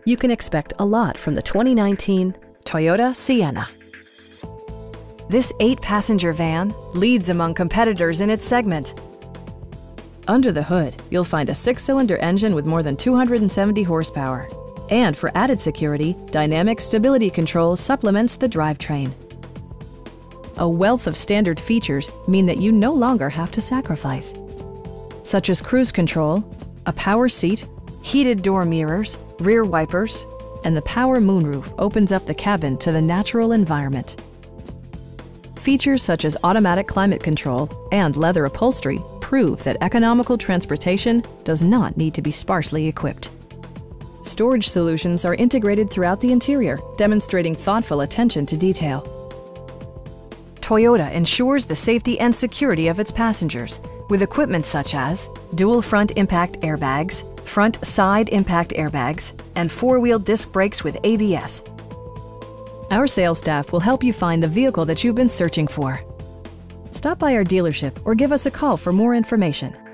You can expect a lot from the 2019 Toyota Sienna. This 8-passenger van leads among competitors in its segment. Under the hood, you'll find a 6-cylinder engine with more than 270 horsepower. And for added security, dynamic stability control supplements the drivetrain. A wealth of standard features mean that you no longer have to sacrifice, such as cruise control, a power seat, heated door mirrors, rear wipers, and the power moonroof opens up the cabin to the natural environment. Features such as automatic climate control and leather upholstery prove that economical transportation does not need to be sparsely equipped. Storage solutions are integrated throughout the interior, demonstrating thoughtful attention to detail. Toyota ensures the safety and security of its passengers with equipment such as dual front impact airbags, front side impact airbags, and 4-wheel disc brakes with ABS. Our sales staff will help you find the vehicle that you've been searching for. Stop by our dealership or give us a call for more information.